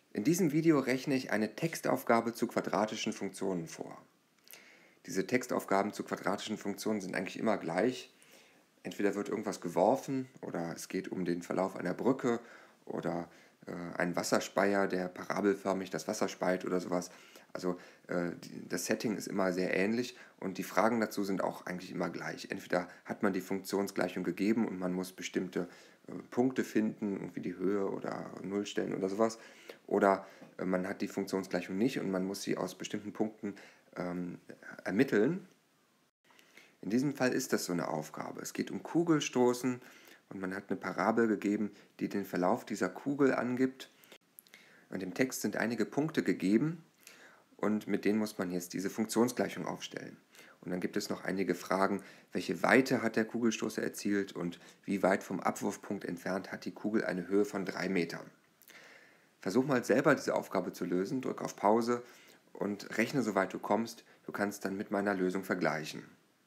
In diesem Video rechne ich eine Textaufgabe zu quadratischen Funktionen vor. Diese Textaufgaben zu quadratischen Funktionen sind eigentlich immer gleich. Entweder wird irgendwas geworfen oder es geht um den Verlauf einer Brücke oder ein Wasserspeier, der parabelförmig das Wasser speit oder sowas. Also das Setting ist immer sehr ähnlich und die Fragen dazu sind auch eigentlich immer gleich. Entweder hat man die Funktionsgleichung gegeben und man muss bestimmte Punkte finden, irgendwie die Höhe oder Nullstellen oder sowas. Oder man hat die Funktionsgleichung nicht und man muss sie aus bestimmten Punkten ermitteln. In diesem Fall ist das so eine Aufgabe. Es geht um Kugelstoßen und man hat eine Parabel gegeben, die den Verlauf dieser Kugel angibt. Und im Text sind einige Punkte gegeben und mit denen muss man jetzt diese Funktionsgleichung aufstellen. Und dann gibt es noch einige Fragen, welche Weite hat der Kugelstoßer erzielt und wie weit vom Abwurfpunkt entfernt hat die Kugel eine Höhe von 3 Metern. Versuch mal selber diese Aufgabe zu lösen, drück auf Pause und rechne soweit du kommst. Du kannst dann mit meiner Lösung vergleichen.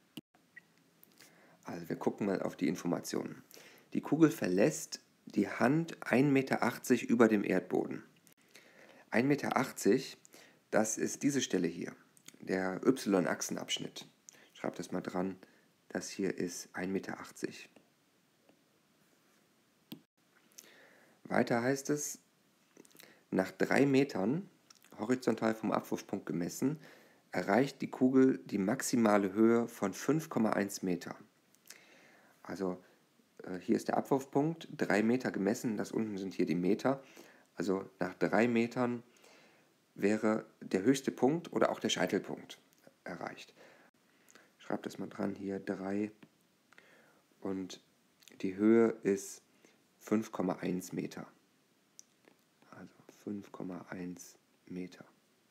Also wir gucken mal auf die Informationen. Die Kugel verlässt die Hand 1,80 Meter über dem Erdboden. 1,80 Meter, das ist diese Stelle hier, der Y-Achsenabschnitt. Schreib das mal dran, das hier ist 1,80 Meter. Weiter heißt es, nach 3 Metern, horizontal vom Abwurfpunkt gemessen, erreicht die Kugel die maximale Höhe von 5,1 Meter. Also hier ist der Abwurfpunkt, 3 Meter gemessen, das unten sind hier die Meter. Also nach 3 Metern wäre der höchste Punkt oder auch der Scheitelpunkt erreicht. Schreibt das mal dran, hier 3 und die Höhe ist 5,1 Meter. Also 5,1 Meter.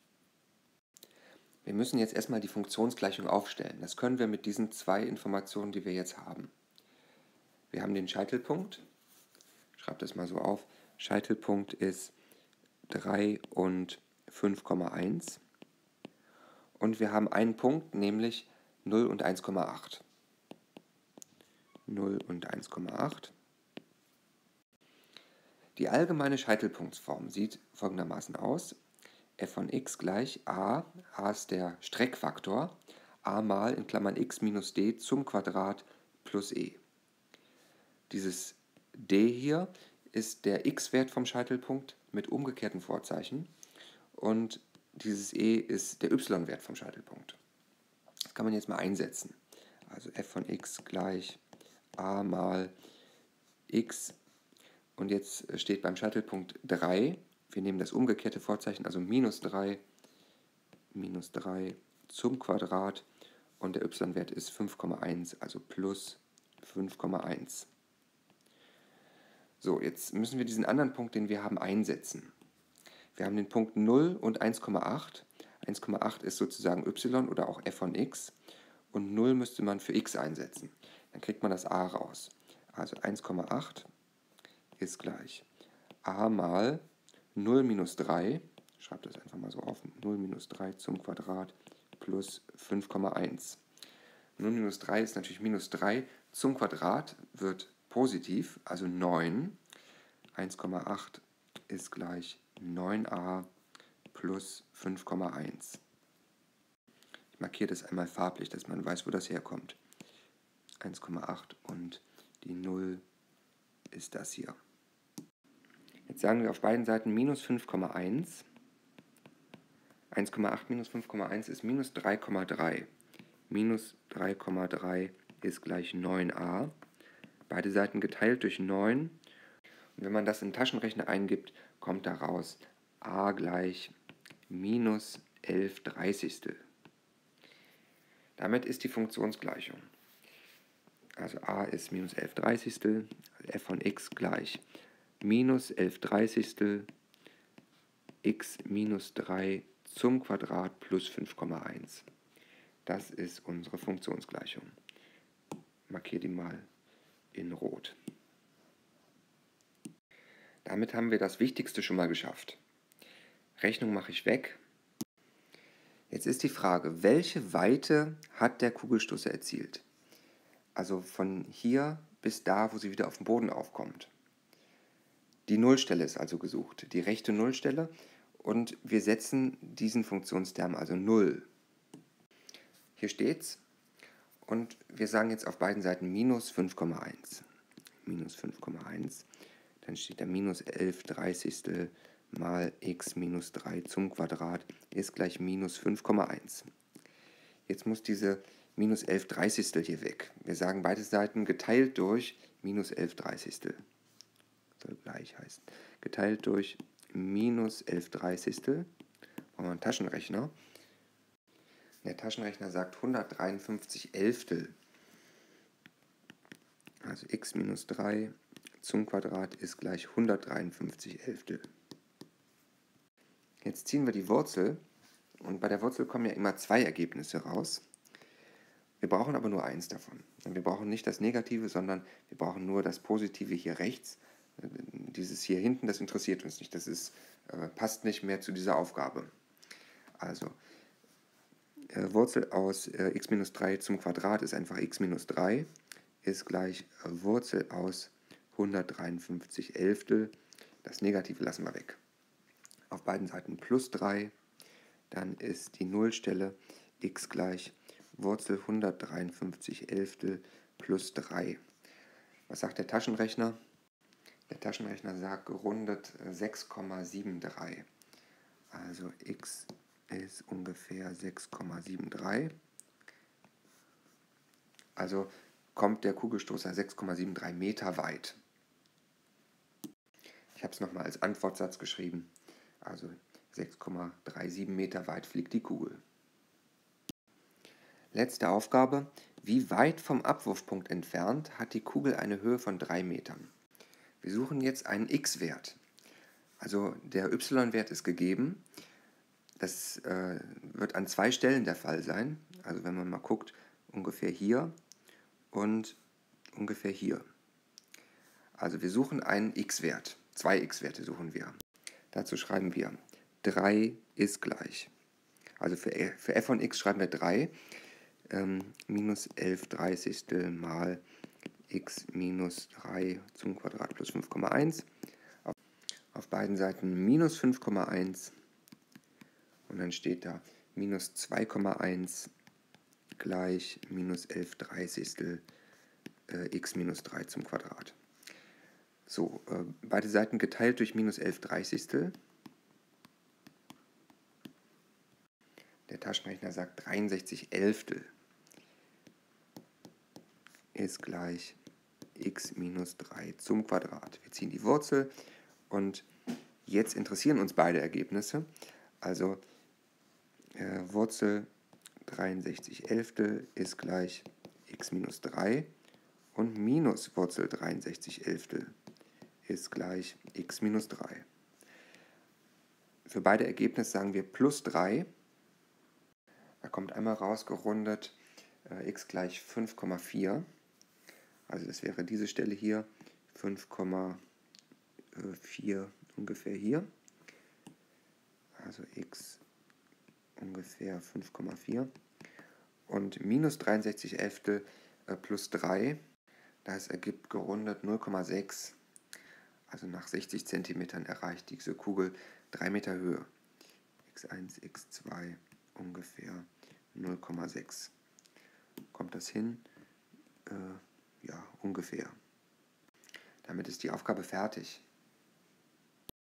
Wir müssen jetzt erstmal die Funktionsgleichung aufstellen. Das können wir mit diesen zwei Informationen, die wir jetzt haben. Wir haben den Scheitelpunkt, schreibt das mal so auf, Scheitelpunkt ist 3 und 5,1 und wir haben einen Punkt, nämlich 0 und 1,8. 0 und 1,8. Die allgemeine Scheitelpunktsform sieht folgendermaßen aus. f von x gleich a ist der Streckfaktor, a mal in Klammern x minus d zum Quadrat plus e. Dieses d hier ist der x-Wert vom Scheitelpunkt mit umgekehrtem Vorzeichen und dieses e ist der y-Wert vom Scheitelpunkt. Das kann man jetzt mal einsetzen. Also f von x gleich a mal x und jetzt steht beim Scheitelpunkt 3, wir nehmen das umgekehrte Vorzeichen, also minus 3 zum Quadrat und der y-Wert ist 5,1, also plus 5,1. So, jetzt müssen wir diesen anderen Punkt, den wir haben, einsetzen. Wir haben den Punkt 0 und 1,8. 1,8 ist sozusagen y oder auch f von x und 0 müsste man für x einsetzen. Dann kriegt man das a raus. Also 1,8 ist gleich a mal 0 minus 3, schreibt das einfach mal so auf, 0 minus 3 zum Quadrat plus 5,1. 0 minus 3 ist natürlich minus 3 zum Quadrat, wird positiv, also 9. 1,8 ist gleich 9a plus 5,1. Ich markiere das einmal farblich, dass man weiß, wo das herkommt. 1,8 und die 0 ist das hier. Jetzt sagen wir auf beiden Seiten minus 5,1. 1,8 minus 5,1 ist minus 3,3. Minus 3,3 ist gleich 9a. Beide Seiten geteilt durch 9. Und wenn man das in den Taschenrechner eingibt, kommt daraus a gleich minus 11/30. Damit ist die Funktionsgleichung. Also a ist minus 11/30, f von x gleich minus 11/30 x minus 3 zum Quadrat plus 5,1. Das ist unsere Funktionsgleichung. Markiere die mal in Rot. Damit haben wir das Wichtigste schon mal geschafft. Rechnung mache ich weg. Jetzt ist die Frage, welche Weite hat der Kugelstoßer erzielt? Also von hier bis da, wo sie wieder auf dem Boden aufkommt. Die Nullstelle ist also gesucht, die rechte Nullstelle, und wir setzen diesen Funktionsterm, also 0. Hier steht's, und wir sagen jetzt auf beiden Seiten minus 5,1. Minus 5,1, dann steht da minus 11 Dreißigstel mal x minus 3 zum Quadrat ist gleich minus 5,1. Jetzt muss diese minus 11 Dreißigstel hier weg. Wir sagen beide Seiten geteilt durch minus 11 Dreißigstel. Soll gleich heißen. Geteilt durch minus 11 Dreißigstel. Brauchen wir einen Taschenrechner. Der Taschenrechner sagt 153 Elftel. Also x minus 3 zum Quadrat ist gleich 153 Elftel. Jetzt ziehen wir die Wurzel, und bei der Wurzel kommen ja immer zwei Ergebnisse raus. Wir brauchen aber nur eins davon. Wir brauchen nicht das Negative, sondern wir brauchen nur das Positive hier rechts. Dieses hier hinten, das interessiert uns nicht. Das passt nicht mehr zu dieser Aufgabe. Also, Wurzel aus x minus 3 zum Quadrat ist einfach x minus 3, ist gleich Wurzel aus 153 Elftel. Das Negative lassen wir weg. Auf beiden Seiten plus 3, dann ist die Nullstelle x gleich Wurzel 153 Elftel plus 3. Was sagt der Taschenrechner? Der Taschenrechner sagt gerundet 6,73. Also x ist ungefähr 6,73. Also kommt der Kugelstoßer 6,73 Meter weit. Ich habe es nochmal als Antwortsatz geschrieben. Also 6,37 Meter weit fliegt die Kugel. Letzte Aufgabe. Wie weit vom Abwurfpunkt entfernt hat die Kugel eine Höhe von 3 Metern? Wir suchen jetzt einen x-Wert. Also der y-Wert ist gegeben. Das wird an zwei Stellen der Fall sein. Also wenn man mal guckt, ungefähr hier und ungefähr hier. Also wir suchen einen x-Wert. Zwei x-Werte suchen wir. Dazu schreiben wir 3 ist gleich. Also für f von x schreiben wir 3. Minus 11 Dreißigstel mal x minus 3 zum Quadrat plus 5,1. Auf beiden Seiten minus 5,1. Und dann steht da minus 2,1 gleich minus 11 Dreißigstel x minus 3 zum Quadrat. So, beide Seiten geteilt durch minus 11 Dreißigstel. Der Taschenrechner sagt 63 Elftel ist gleich x minus 3 zum Quadrat. Wir ziehen die Wurzel und jetzt interessieren uns beide Ergebnisse. Also Wurzel 63 Elftel ist gleich x minus 3 und minus Wurzel 63 Elftel ist gleich x minus 3. Für beide Ergebnisse sagen wir plus 3. Da kommt einmal rausgerundet x gleich 5,4. Also das wäre diese Stelle hier, 5,4 ungefähr hier. Also x ungefähr 5,4. Und minus 63 Elftel plus 3, das ergibt gerundet 0,6. Also nach 60 cm erreicht diese Kugel 3 Meter Höhe. x1, x2 ungefähr 0,6. Kommt das hin? Ja, ungefähr. Damit ist die Aufgabe fertig.